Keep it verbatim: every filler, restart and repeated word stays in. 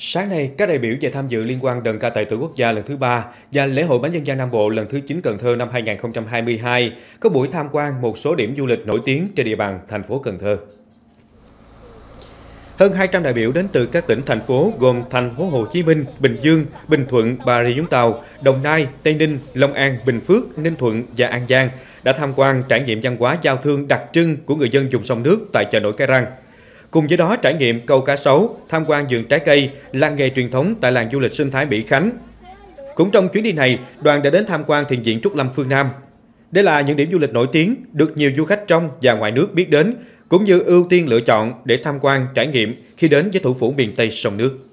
Sáng nay, các đại biểu về tham dự Liên hoan đờn ca tài tử quốc gia lần thứ ba và lễ hội bánh dân gian Nam Bộ lần thứ chín Cần Thơ năm hai nghìn không trăm hai mươi hai có buổi tham quan một số điểm du lịch nổi tiếng trên địa bàn thành phố Cần Thơ. Hơn hai trăm đại biểu đến từ các tỉnh, thành phố gồm thành phố Hồ Chí Minh, Bình Dương, Bình Thuận, Bà Rịa Vũng Tàu, Đồng Nai, Tây Ninh, Long An, Bình Phước, Ninh Thuận và An Giang đã tham quan trải nghiệm văn hóa giao thương đặc trưng của người dân vùng sông nước tại chợ nổi Cái Răng. Cùng với đó, trải nghiệm câu cá sấu, tham quan vườn trái cây, làng nghề truyền thống tại làng du lịch sinh thái Mỹ Khánh. Cũng trong chuyến đi này, đoàn đã đến tham quan thiền viện Trúc Lâm phương Nam. Đây là những điểm du lịch nổi tiếng được nhiều du khách trong và ngoài nước biết đến, cũng như ưu tiên lựa chọn để tham quan trải nghiệm khi đến với thủ phủ miền Tây sông nước.